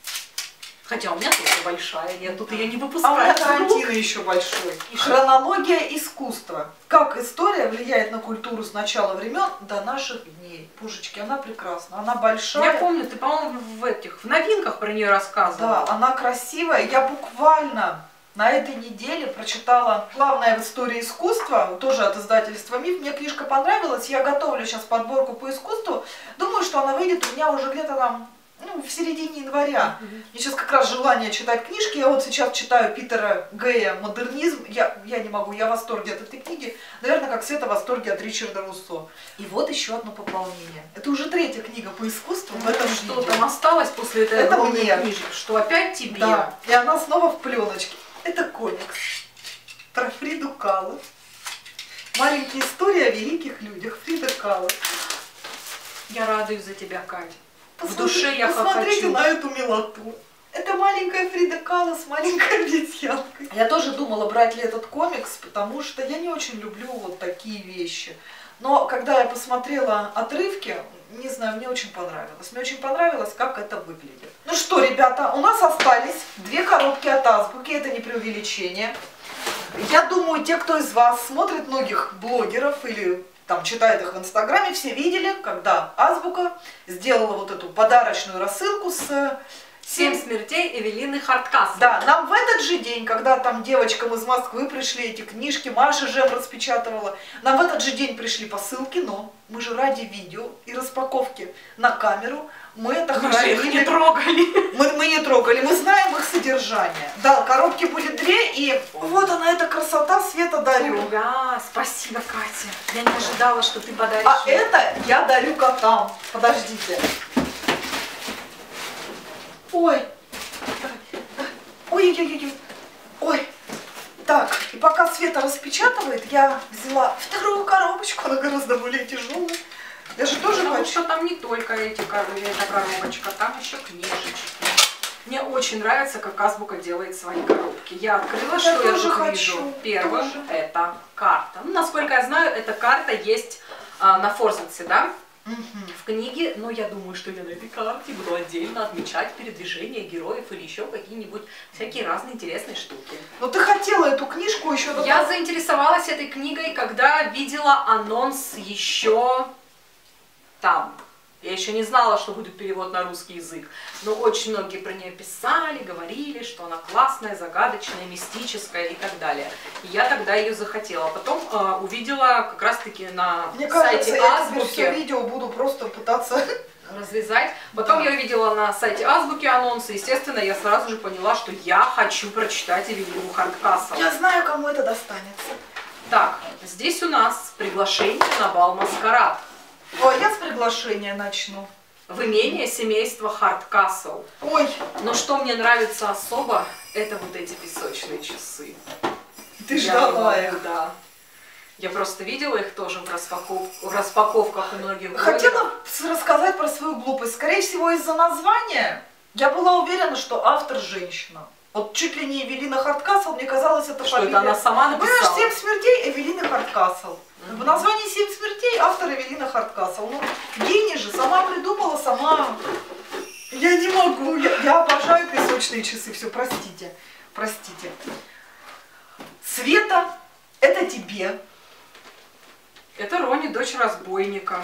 Хотя у меня тоже большая, я тут ее не А у выпускаю. меня Тарантино еще большой. И Хронология искусства. Как история влияет на культуру с начала времен до наших дней. Пушечки, она прекрасна, она большая. Я помню, ты, по-моему, в этих, в новинках про нее рассказывала. Да, она красивая. Я буквально на этой неделе прочитала «Главное в истории искусства», тоже от издательства «Миф». Мне книжка понравилась, я готовлю сейчас подборку по искусству. Думаю, что она выйдет у меня уже где-то там, ну, в середине января. Mm-hmm. Мне сейчас как раз желание читать книжки. Я вот сейчас читаю Питера Гэя «Модернизм». Я, я не могу, я в восторге от этой книги. Наверное, как Света в восторге от Ричарда Руссо. И вот еще одно пополнение. Это уже третья книга по искусству в этом Что видео. там осталось после этой Это огромной мне. книжки? Что опять тебе? Да, и она снова в пленочке. Это комикс про Фриду Кало. Маленькая история о великих людях. Фрида Кало. Я радуюсь за тебя, Кать. Посмотри, в душе я посмотрите хочу. на эту милоту. Это маленькая Фрида Кало с маленькой обезьянкой. Я тоже думала, брать ли этот комикс, потому что я не очень люблю вот такие вещи. Но когда я посмотрела отрывки, не знаю, мне очень понравилось. Мне очень понравилось, как это выглядит. Ну что, ребята, у нас остались две коробки от Азбуки, это не преувеличение. Я думаю, те, кто из вас смотрит многих блогеров или там читает их в Инстаграме, все видели, когда Азбука сделала вот эту подарочную рассылку с... «Семь смертей Эвелины Хардкасл». Да, нам в этот же день, когда там девочкам из Москвы пришли эти книжки, Маша Жем распечатывала, нам в этот же день пришли посылки, но мы же ради видео и распаковки на камеру, мы это Мы же их хранили. не трогали. Мы, мы не трогали, мы знаем их содержание. Да, коробки будет две, и вот она, эта красота, Света, дарю. Да, спасибо, Катя. Я не ожидала, что ты подаришь. А это я дарю котам. Подождите. Ой. Ой-ой-ой. Ой. Так, и пока Света распечатывает, я взяла вторую коробочку, она гораздо более тяжелая. Я же тоже Потому хочу. что там не только эти коробки, эта коробочка, там еще книжечки. Мне очень нравится, как Азбука делает свои коробки. Я открыла, я что я тут хочу. вижу. Первым тоже. Это карта. Ну, насколько я знаю, эта карта есть а, на Форзаце, да? Угу. В книге, но я думаю, что я на этой карте буду отдельно отмечать передвижение героев или еще какие-нибудь всякие разные интересные штуки. Ну ты хотела эту книжку еще... До... Я заинтересовалась этой книгой, когда видела анонс еще там. Я еще не знала, что будет перевод на русский язык, но очень многие про нее писали, говорили, что она классная, загадочная, мистическая и так далее. И я тогда ее захотела. Потом э, увидела как раз-таки на Мне сайте кажется, Азбуки. Я все видео буду просто пытаться развязать. Потом да. я увидела на сайте Азбуки анонсы. Естественно, я сразу же поняла, что я хочу прочитать Эвелину Хардкассл. Я знаю, кому это достанется. Так, здесь у нас приглашение на бал Маскарад. Ой, я с приглашения начну. В имение семейства Хардкассл. Ой. Но что мне нравится особо, это вот эти песочные часы. Ты ждала их? Да. Я просто видела их тоже в, распаков... в распаковках у многих. Хотела блогеров. Рассказать про свою глупость. Скорее всего, из-за названия я была уверена, что автор женщина. Вот чуть ли не Эвелина Хардкассл, мне казалось, это что фамилия. Это она сама написала? Понимаешь, «Семь смертей» Эвелины Хардкассл. В названии «Семь смертей» автор Эвелина Хардкассл. Ну, гений же, сама придумала, сама... Я не могу, я, я обожаю песочные часы, все, простите, простите. Света, это тебе. Это Рони, дочь разбойника.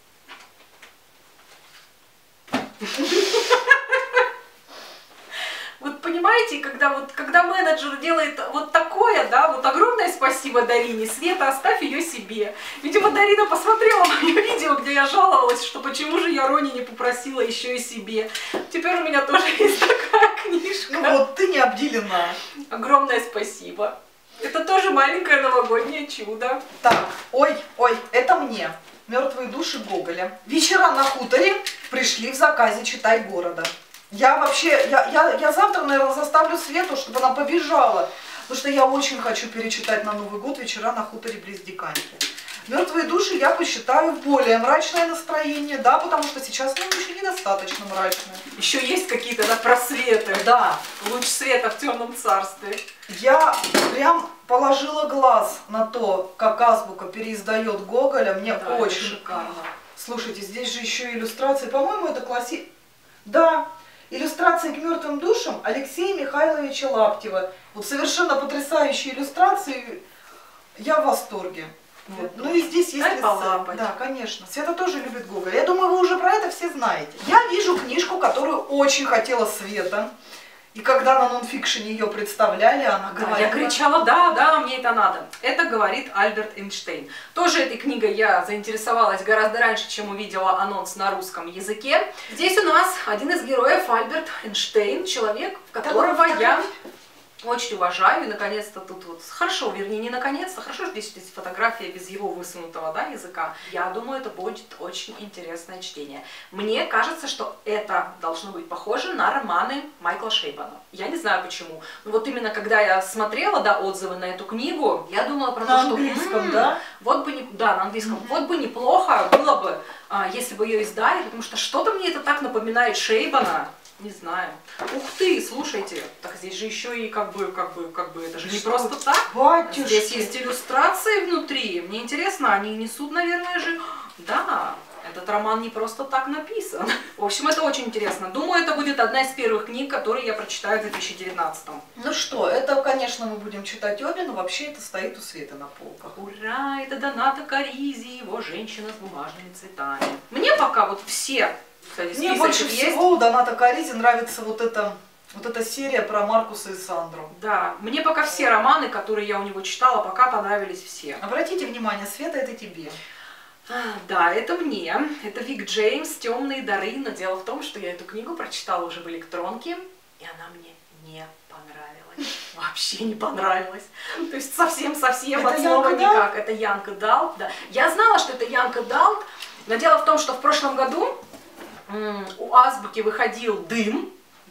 Вот понимаете, когда, вот, когда менеджер делает вот такое, да, вот огромное спасибо Дарине. Света, оставь ее себе. Видимо, Дарина посмотрела мое видео, где я жаловалась, что почему же я Рони не попросила еще и себе. Теперь у меня тоже есть такая книжка. Ну вот, ты не обделена. Огромное спасибо. Это тоже маленькое новогоднее чудо. Так, ой, ой, это мне. «Мертвые души» Гоголя. Вечера на хуторе пришли в заказе «Читай города». Я вообще, я, я, я завтра, наверное, заставлю Свету, чтобы она побежала, потому что я очень хочу перечитать на Новый год «Вечера на хуторе близ Диканьки». «Мертвые души» я посчитаю более мрачное настроение, да, потому что сейчас ну, еще недостаточно мрачное. Еще есть какие-то да, просветы. Да. Луч света в темном царстве. Я прям положила глаз на то, как Азбука переиздает Гоголя, мне да, очень шикарно. Слушайте, здесь же еще иллюстрации, по-моему, это класси... Да. Иллюстрации к «Мертвым душам» Алексея Михайловича Лаптева. Вот совершенно потрясающие иллюстрации. Я в восторге. Вот. Ну и здесь есть... Да, конечно. Света тоже любит Гоголя. Я думаю, вы уже про это все знаете. Я вижу книжку, которую очень хотела Света. И когда на нонфикшене ее представляли, она да, говорила... Я кричала, да, да, мне это надо. Это говорит Альберт Эйнштейн. Тоже этой книгой я заинтересовалась гораздо раньше, чем увидела анонс на русском языке. Здесь у нас один из героев Альберт Эйнштейн, человек, которого я очень уважаю. И наконец-то тут вот, хорошо, вернее, не наконец-то, хорошо, что здесь есть фотография без его высунутого да, языка. Я думаю, это будет очень интересное чтение. Мне кажется, что это должно быть похоже на романы Майкла Шейбана. Я не знаю почему. Но вот именно когда я смотрела да, отзывы на эту книгу, я думала про то, что... На английском, да? Вот бы не, да, на английском. Mm-hmm. Вот бы неплохо было бы, если бы ее издали, потому что что-то мне это так напоминает Шейбана. Не знаю. Ух ты, слушайте, так здесь же еще и как бы, как бы, как бы, это же не просто так. Батюшки. Здесь есть иллюстрации внутри. Мне интересно, они несут, наверное, же... Да, этот роман не просто так написан. В общем, это очень интересно. Думаю, это будет одна из первых книг, которые я прочитаю в две тысячи девятнадцатом. Ну что, это, конечно, мы будем читать обе, но вообще это стоит у Светы на полках. Ура, это Доната Каризи, его «Женщина с бумажными цветами». Мне пока вот все... Кстати, мне больше есть. всего у Доната Каризи нравится вот эта, вот эта серия про Маркуса и Сандру. Да, мне пока все романы, которые я у него читала, пока понравились все. Обратите внимание, Света, это тебе. А, да, это мне. Это Вик Джеймс «Темные дары». Но дело в том, что я эту книгу прочитала уже в электронке, и она мне не понравилась. Вообще не понравилась. То есть совсем-совсем от слова никак. Это Янка Далт. Да. Я знала, что это Янка Далт, но дело в том, что в прошлом году у Азбуки выходил «Дым»,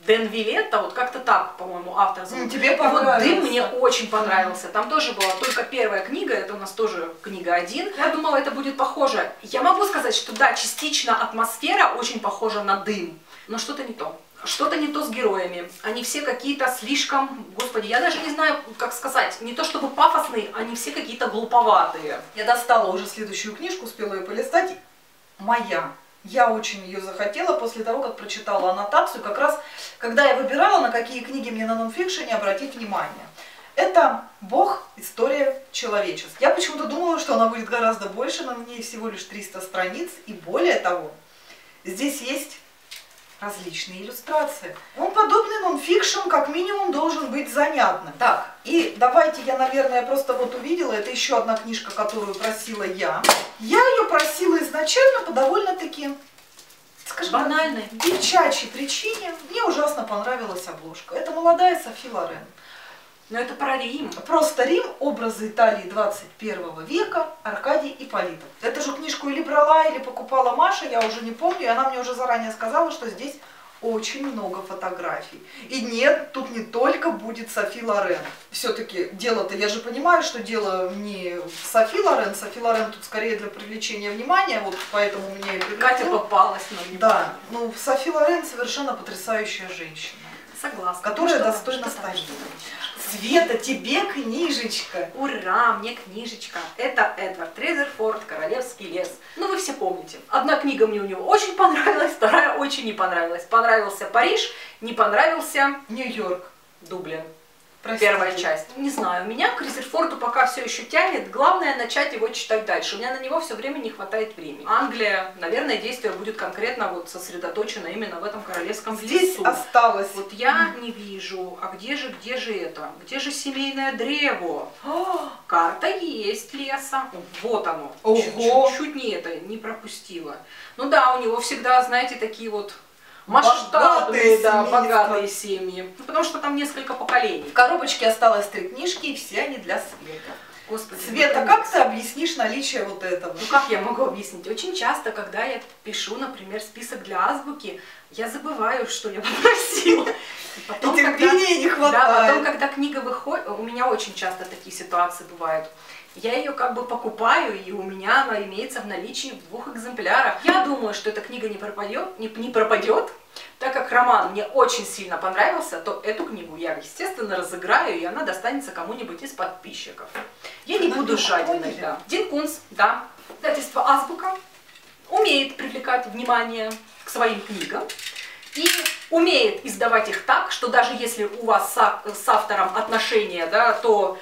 Дэн Вилетта, вот как-то так, по-моему, автор зовут. Mm, тебе и вот «Дым» мне понравился. очень понравился. Там тоже была только первая книга, это у нас тоже книга один. Я думала, это будет похоже. Я могу сказать, что да, частично атмосфера очень похожа на «Дым», но что-то не то. Что-то не то с героями. Они все какие-то слишком, господи, я даже не знаю, как сказать, не то чтобы пафосные, они все какие-то глуповатые. Я достала уже следующую книжку, успела ее полистать. Моя. Я очень ее захотела после того, как прочитала аннотацию, как раз когда я выбирала, на какие книги мне на нонфикшене обратить внимание. Это «Бог. История человечества». Я почему-то думала, что она будет гораздо больше, но в ней всего лишь триста страниц. И более того, здесь есть различные иллюстрации. Он подобный нонфикшн, как минимум, должен быть занятным. Так, и давайте я, наверное, просто вот увидела, это еще одна книжка, которую просила я. Я ее просила изначально по довольно-таки, скажем, банальной, девчачьей причине. Мне ужасно понравилась обложка. Это молодая Софи Лорен. Но это про Рим. Просто Рим, образы Италии двадцать первого века, Аркадий Ипполитов. Эту же книжку или брала, или покупала Маша, я уже не помню, и она мне уже заранее сказала, что здесь очень много фотографий. И нет, тут не только будет Софи Лорен. Все-таки дело-то, я же понимаю, что дело не в Софи Лорен, Софи Лорен тут скорее для привлечения внимания, вот поэтому мне и привлекло. Катя попалась на внимание. Да, ну Софи Лорен совершенно потрясающая женщина. Согласна. Которая Ну, достойна стать. Света, тебе книжечка. Ура, мне книжечка. Это Эдвард Резерфорд, «Королевский лес». Ну, вы все помните. Одна книга мне у него очень понравилась, вторая очень не понравилась. Понравился Париж, не понравился Нью-Йорк. Дублин. Простите. Первая часть. Не знаю, меня к Резерфорду пока все еще тянет. Главное начать его читать дальше. У меня на него все время не хватает времени. Англия, наверное, действие будет конкретно вот сосредоточено именно в этом королевском Здесь лесу. осталось. Вот я не вижу, а где же, где же это? Где же семейное древо? О, Карта есть леса. Вот оно. Ого. Чуть-чуть не это, не пропустила. Ну да, у него всегда, знаете, такие вот масштабные, Богатые да, семейства. богатые семьи. Ну, потому что там несколько поколений. в коробочке осталось три книжки, и все они для Светы. Господи, Света, наконец. как ты объяснишь наличие вот этого? Ну как я могу объяснить? Очень часто, когда я пишу, например, список для азбуки, я забываю, что я попросила. И потом, И терпения не хватает. Да, потом, когда книга выходит, у меня очень часто такие ситуации бывают. Я ее как бы покупаю, и у меня она имеется в наличии в двух экземплярах. Я думаю, что эта книга не пропадет, не, не пропадет, так как роман мне очень сильно понравился, то эту книгу я, естественно, разыграю, и она достанется кому-нибудь из подписчиков. Я не Ну, буду ну, жадиной, поняли. да. Дин Кунц, да, издательство «Азбука» умеет привлекать внимание к своим книгам и умеет издавать их так, что даже если у вас с, с автором отношения, да, то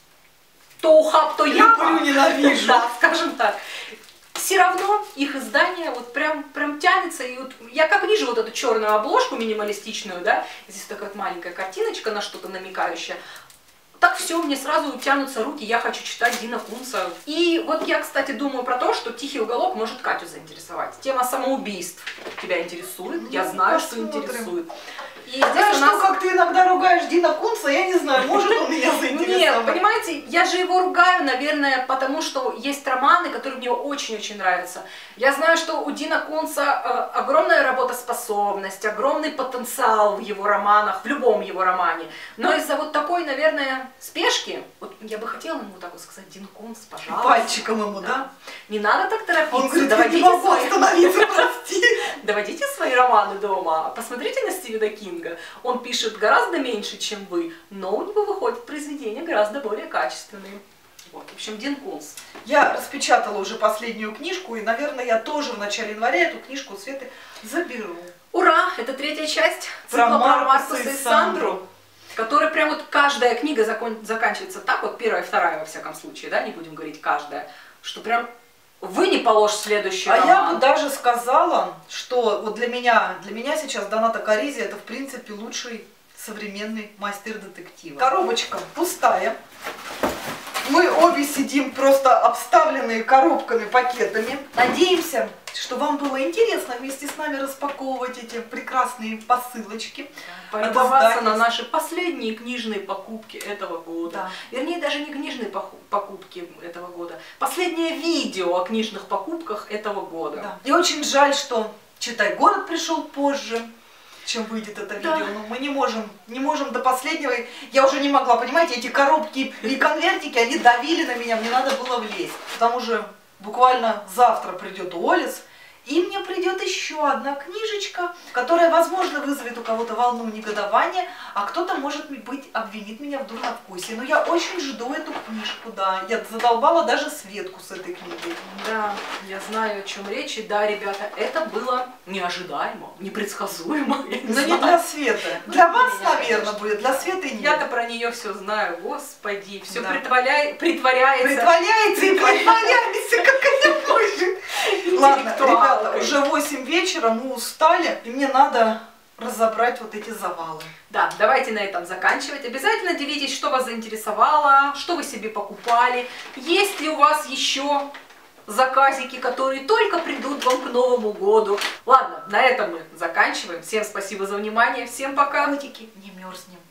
то ухаб, то яма. Люблю, ненавижу. Да, скажем так. Все равно их издание вот прям, прям тянется. И вот я как вижу вот эту черную обложку минималистичную, да, здесь такая вот маленькая картиночка на что-то намекающая. Так все, мне сразу тянутся руки, я хочу читать Дина Кунца. И вот я, кстати, думаю про то, что «Тихий уголок» может Катю заинтересовать. Тема самоубийств тебя интересует, Ну, я знаю, что посмотрим. интересует. И Я здесь у что, нас... как ты иногда ругаешь Дина Кунца, я не знаю, может он меня заинтересовать. Нет, понимаете, я же его ругаю, наверное, потому что есть романы, которые мне очень-очень нравятся. Я знаю, что у Дина Кунца э, огромная работоспособность, огромный потенциал в его романах, в любом его романе. Но из-за вот такой, наверное, спешки, вот я бы хотела ему так вот сказать: Дин Кунц, пожалуйста. Пальчиком ему, да? Не надо так торопиться, Он говорит, я не доводите, могу свои... остановиться, прости. доводите свои романы дома, посмотрите на Стивена Кинга. Он пишет гораздо меньше, чем вы, но у него выходят произведения гораздо более качественные. Вот, в общем, Дин Кунц. Я распечатала уже последнюю книжку, и, наверное, я тоже в начале января эту книжку у Светы заберу. Ура! Это третья часть Про цикла про Маркуса Маркуса и и Сандру, которая прям вот каждая книга закон... заканчивается так, вот первая и вторая во всяком случае, да, не будем говорить каждая, что прям вы не положь следующий А роман. я бы даже сказала, что вот для меня, для меня сейчас Доната Каризи это в принципе лучший современный мастер детектива. Коробочка пустая. Мы обе сидим просто обставленные коробками, пакетами. Надеемся, что вам было интересно вместе с нами распаковывать эти прекрасные посылочки. Полюбоваться От на наши последние книжные покупки этого года. Да. Вернее, даже не книжные покупки этого года. Последнее видео о книжных покупках этого года. Да. И очень жаль, что «Читай город» пришел позже. чем выйдет это видео. Да. Но мы не можем, не можем до последнего. Я уже не могла, понимаете, эти коробки и конвертики, они давили на меня, мне надо было влезть. Потому что буквально завтра придет Олес, и мне придет еще одна книжечка, которая, возможно, вызовет у кого-то волну негодования, а кто-то, может быть, обвинит меня в дурновкусии. Но я очень жду эту книжку, да. Я задолбала даже Светку с этой книгой. Да, я знаю, о чем речь. И да, ребята, это было неожидаемо, непредсказуемо. я не Но не знаю. для Светы. Ну, Для для вас, меня, наверное, конечно. будет, для Светы нет. Я-то про нее все знаю, господи, все Да. притворяй, притворяется. Притворяется и притворяется, как она может. Ладно, Интеллектуалкой. ребята, уже восемь вечера, мы устали, и мне надо разобрать вот эти завалы. Да, давайте на этом заканчивать. Обязательно делитесь, что вас заинтересовало, что вы себе покупали. Есть ли у вас еще заказики, которые только придут вам к Новому году. Ладно, на этом мы заканчиваем. Всем спасибо за внимание. Всем пока. Котики, не мерзнем.